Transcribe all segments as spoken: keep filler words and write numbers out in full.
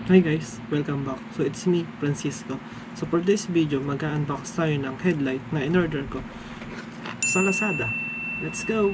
Hi guys, welcome back. So it's me, Francisco. So for this video, mag-unbox tayo ng headlight na in-order ko sa Lazada. Let's go!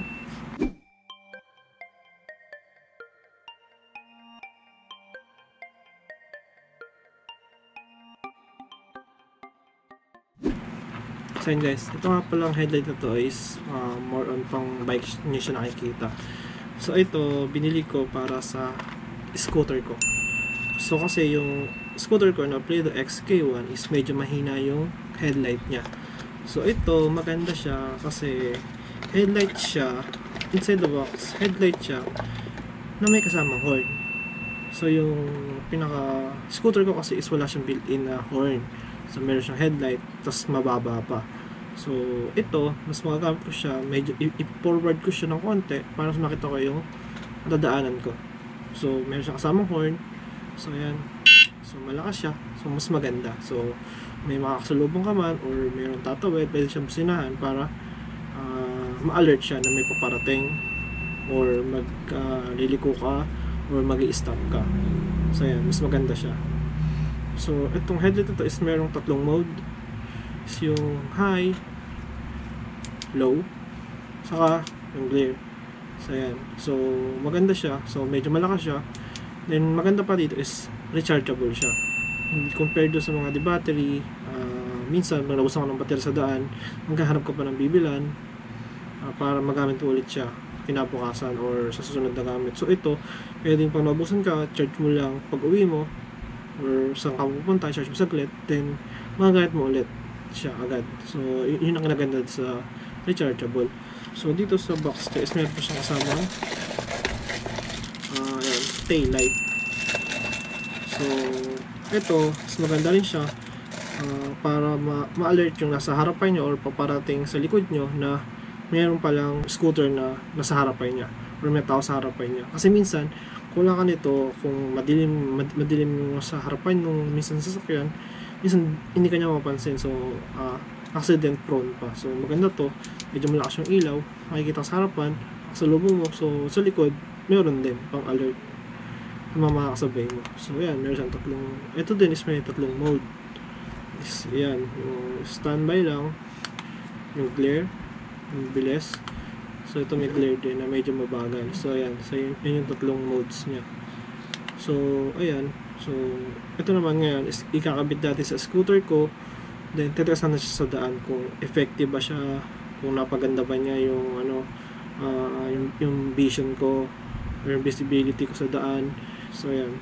So yun guys, ito nga palang headlight na to is uh, more on pang bike nyo siya nakikita. So ito, binili ko para sa scooter ko. So kasi yung scooter ko na PLEEDO X K one is medyo mahina yung headlight niya. So ito maganda siya kasi headlight siya, inside the box, headlight siya na may kasamang horn. So yung pinaka scooter ko kasi is wala siyang built-in na horn. So meron siyang headlight, tas mababa pa. So ito, mas magagamit ko siya, medyo i-forward ko siya ng konti para mas makita ko yung dadaanan ko. So meron siyang kasamang horn. So ayan, so malakas siya, so mas maganda. So may makakasalubong ka man or mayroong tatawid, pwede siyang businahan para uh, ma-alert siya na may paparating or mag-liliko uh, ka or mag-i-stop ka. So ayan, mas maganda siya. So itong headlight ito is merong tatlong mode, is yung high, low, saka yung glare. So ayan, so maganda siya, so medyo malakas siya. Then maganda pa dito is rechargeable siya. Compared do sa mga di battery, uh, minsan pag nabusan ko ng battery sa daan, maghahanap ka pa ng bibilan uh, para magamit ulit siya kinabukasan or sa susunod na gamit. So ito, pwedeng pag nabusan ka, charge mo lang pag uwi mo or saan ka pupunta, charge mo saglit, then magagamit mo ulit siya agad. So yun ang naganda sa rechargeable. So dito sa box ko is meron pa siyang kasama uh, tail light. So ito, mas maganda rin siya uh, para ma-alert yung nasa harapan nyo or paparating sa likod nyo na mayroon palang scooter na nasa harapan niya or may tao sa harapan niya. Kasi minsan kulang ka nito kung madilim, mad, madilim yung sa harapan nung minsan sasakyan, minsan hindi ka niya mapansin. So uh, accident prone pa. So maganda to, medyo malakas yung ilaw, makikita sa harapan, sa lubong mo, so sa likod meron din pang alert na makakasabay mo. So yan, meron siyang tatlong, ito din is may tatlong mode. Is, yan, yung standby lang, yung glare, yung bilis. So ito may glare din na medyo mabagal. So ayan, so yun, yun yung tatlong modes niya. So ayan, so ito naman ngayon is ikakabit natin sa scooter ko. Then titestan na siya sa daan kung effective ba siya, kung napaganda ba niya yung ano, uh, yung, yung vision ko or yung visibility ko sa daan. So ayan.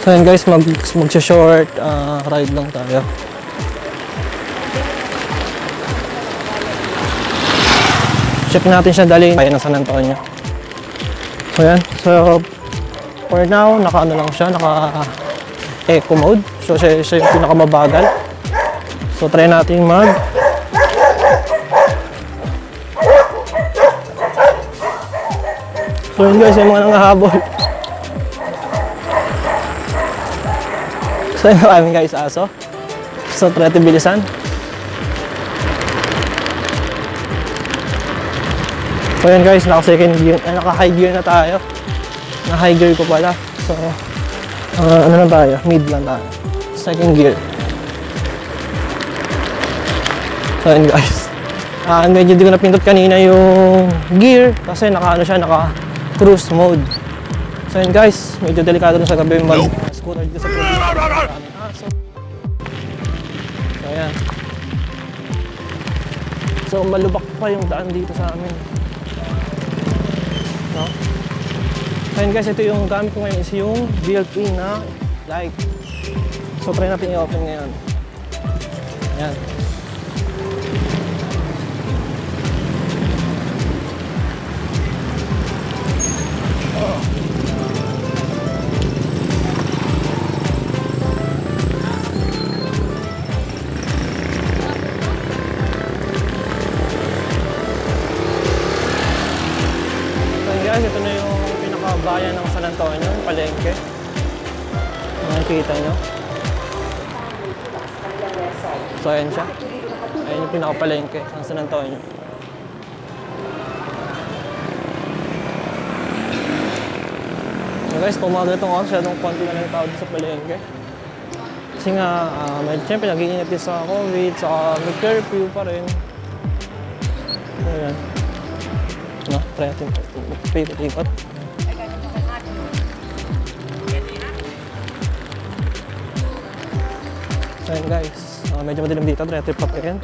So yun guys, mag, mag-short uh, ride lang tayo. Check natin siya dali kaya ng San Antonio. So yan. So for now, naka ano lang siya, naka eco mode. So siya, siya yung pinakamabagal. So try natin mag So yun guys, yung mga nangahabol. So yun kami guys, aso. So try natin bilisan. So yun guys, naka second gear, ay, naka high gear na tayo. Na high gear ko pala. So uh, ano lang tayo, mid lang tayo. Second gear. So yun guys. Uh, medyo di ko napindot kanina yung gear kasi naka ano siya, naka cruise mode. So yun guys, medyo delikado na sa gabi mag scooter dito sa probinsya. So ayan. So malubak pa yung daan dito sa amin. No? So yun guys, ito yung gamit ko ngayon is yung built-in na light. So try natin i-open ngayon. Ayan. Ito na yung pinakabayan ng San Antonio, palengke. Makikita nyo. So ayan siya. Ayan yung pinakapalengke ng San Antonio. So guys, pumagal itong oras, syadong konti na lang yung tao sa palengke. Kasi nga, uh, may siyempre nag-iingat din sa COVID, saka may curfew pa rin. So ayan. No, try natin. Ikot-ikot. So ayan guys, uh, medyo madilim dito, try natin papayin.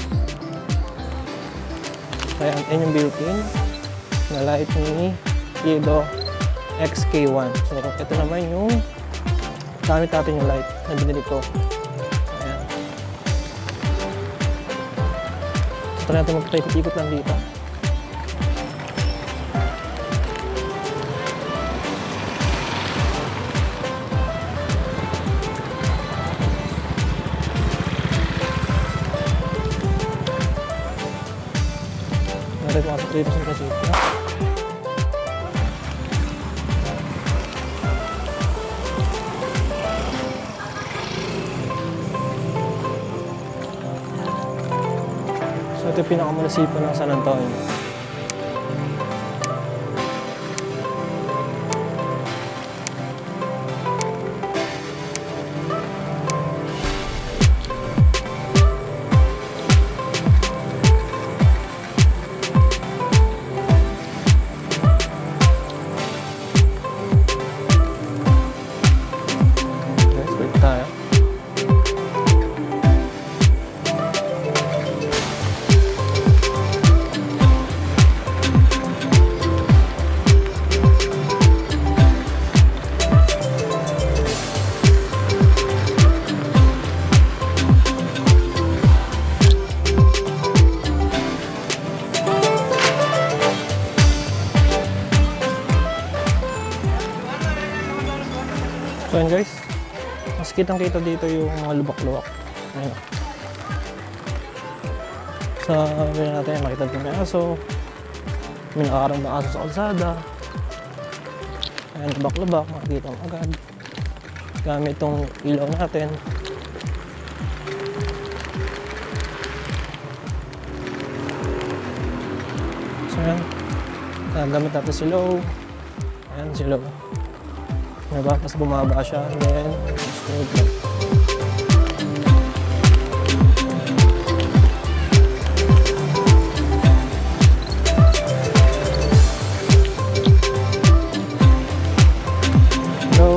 So ayan, ayan yung built-in na light ni PLEEDO X K one. So ito naman yung gamit natin yung light na binili ko. Ayan. So try natin magpaikot-ikot lang dito. Natin mga three percent kasi ito. So ito yung pinakamunisipo ng San Antonio. So yun guys, mas kitang kita dito yung mga lubak-lubak. Ayun. Sa so, natin makita din may aso, may nakakarang ba aso sa kalsada. Ayan, lubak-lubak, makikita mo agad. Gamit itong ilaw natin. So yan, gamit natin si low. Ayan si low. Diba? Mas bumaba siya, and then straight lang. Go.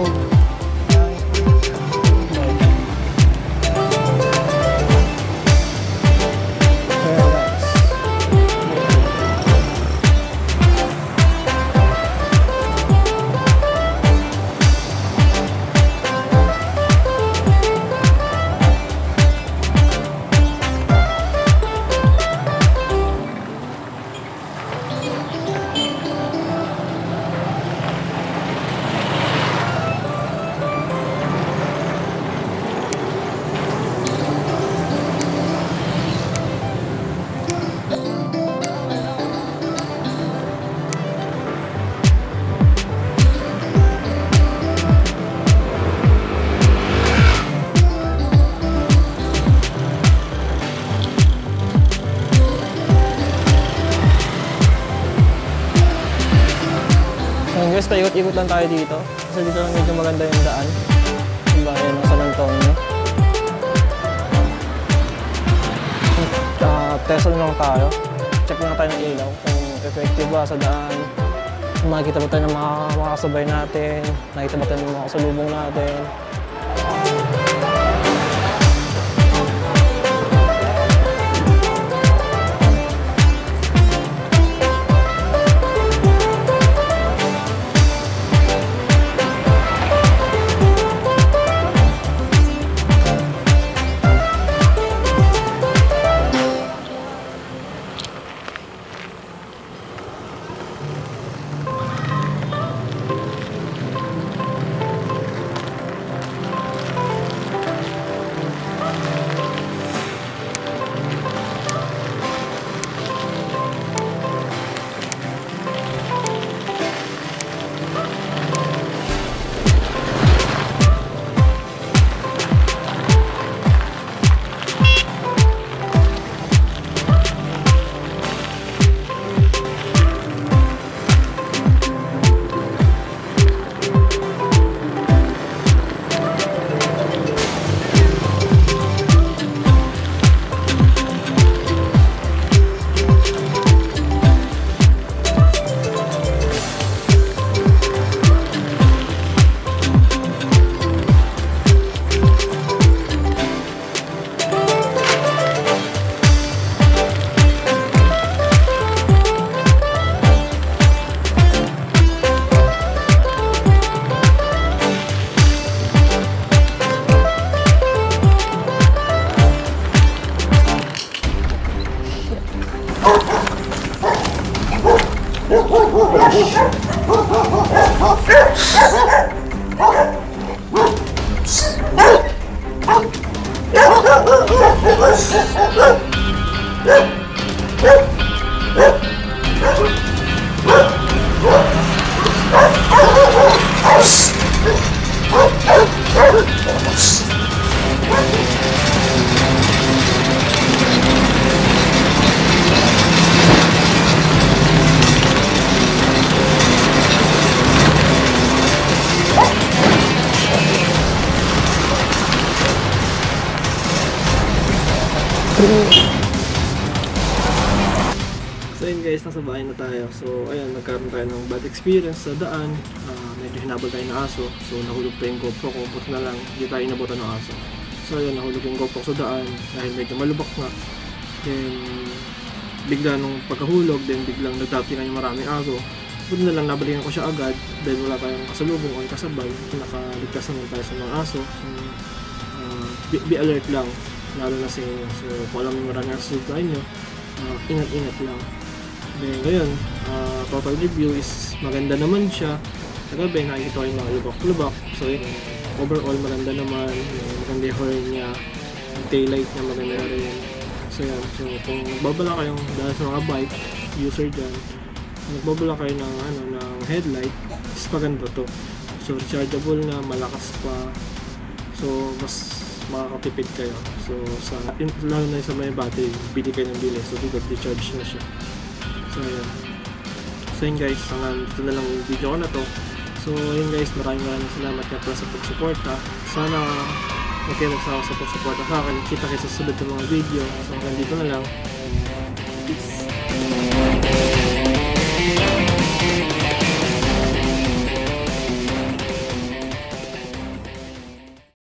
guys, paikot-ikot lang tayo dito. Kasi dito lang medyo maganda yung daan. Diba, yan ang San Antonio. Uh, test lang tayo. Check lang tayo ng ilaw kung effective ba sa daan. Kung makikita ba tayo ng mga, mga kasabay natin. Nakita ba tayo ng mga kasalubong natin. So yun guys, nasa bahay na tayo. So ayun, nagkaroon tayo ng bad experience sa daan. uh, Medyo hinabol tayo ng aso. So nahulog pa yung GoPro ko, buti na lang hindi tayo inabutan ng aso. So ayun, nahulog yung GoPro sa daan dahil medyo malubak nga. Then bigla nung pagkahulog, then biglang nagdatingan yung maraming aso. Buti na lang nabalikan ko siya agad dahil wala tayong kasalubong o kasabay. Nakaligtas naman tayo sa mga aso. So, uh, be, be alert lang, lalo na sa inyo. So kung alam yung maraming aso sa inyo, uh, ingat-ingat lang. Then ngayon, uh, total review is maganda naman siya. Sa gabi, nakikita ko yung mga lubak-lubak. So yun, overall maganda naman. Maganda yung horn niya, yung taillight niya maganda rin. So yan, so kung nagbabala kayong dahil sa mga bike user dyan, nagbabala kayo ng, ano, ng headlight, is maganda to. So rechargeable na, malakas pa. So mas makakatipid kayo. So sa, lalo na sa may battery, bili kayo ng bili. So dito, recharge na siya. So yun. So yun guys, hanggang dito na lang yung video ko na to. So yun guys, maraming maraming salamat nga pala sa pag-suporta. Sana huwag kayo nagsawa sa pag-suporta sa akin. Kita kayo sa susunod ng mga video. So hanggang dito na lang. Peace.